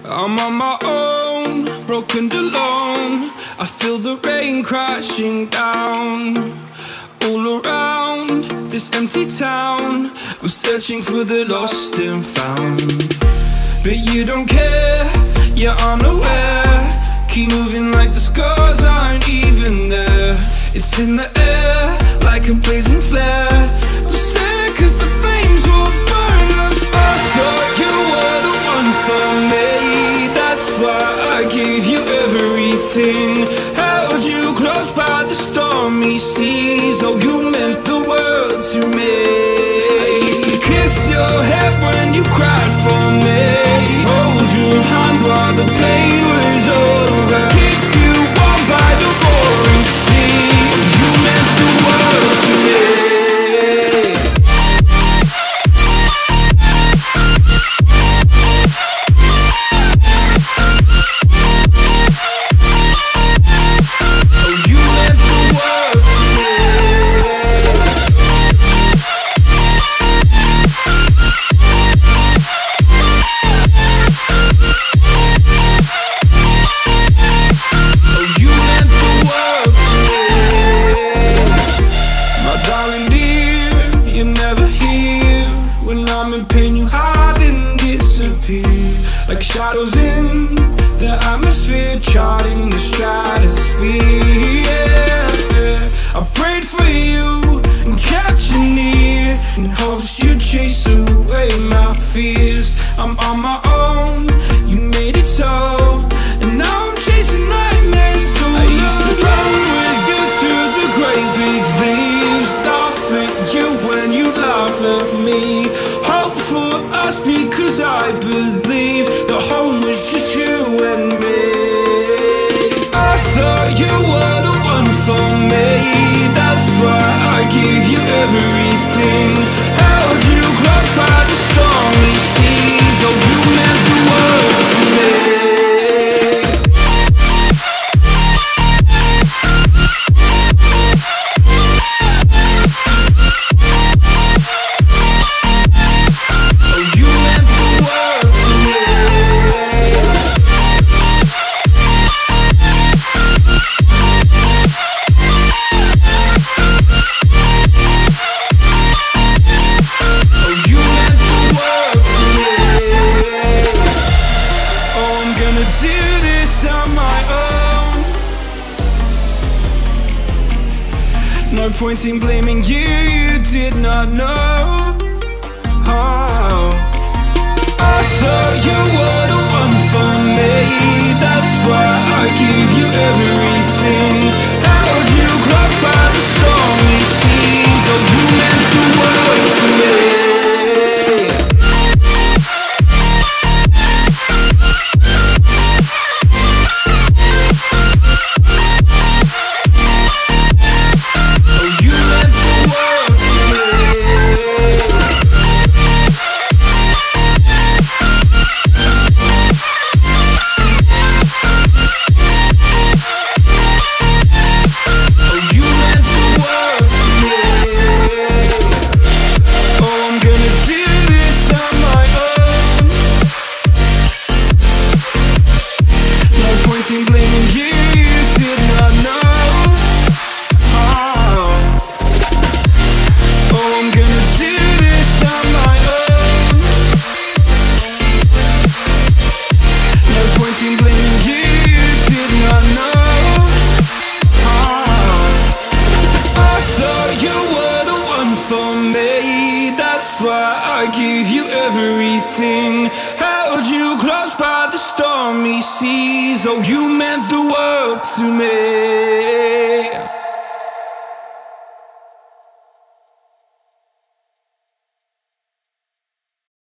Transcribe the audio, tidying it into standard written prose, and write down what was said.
I'm on my own, broken and alone. I feel the rain crashing down all around this empty town. I'm searching for the lost and found, but you don't care, you're unaware. Keep moving like the scars aren't even there. It's in the air like a blazing flare. Don't stare cause the flames will burn us. I thought you were the one for me, that's why I gave you everything. Held you close by the stormy seas. Oh, you meant the world to me. I used to kiss your head when you cried for me, hold your hand while the pain was over, keep you warm by the roaring sea. Oh, you meant the world to me. Like shadows in the atmosphere, charting the stratosphere. Yeah. I prayed for you and kept you near in hopes you'd chase away my fears. I'm on my own, you made it so, and now I'm chasing nightmares too. I used to run with you through the great big leaves, laugh at you when you laugh at me. Hope for us because I believe the home was just you and me. I thought you were the one for me, that's why I gave you everything. Held you close by the stormy seas. Oh, you meant the world to me. No point in blaming you, you did not know. Oh, I thought you were the one for me, that's why I gave you everything. Held you close by the stormy seas. Oh, you meant the world to me. That's why I gave you everything. Held you close by the stormy seas. Oh, you meant the world to me.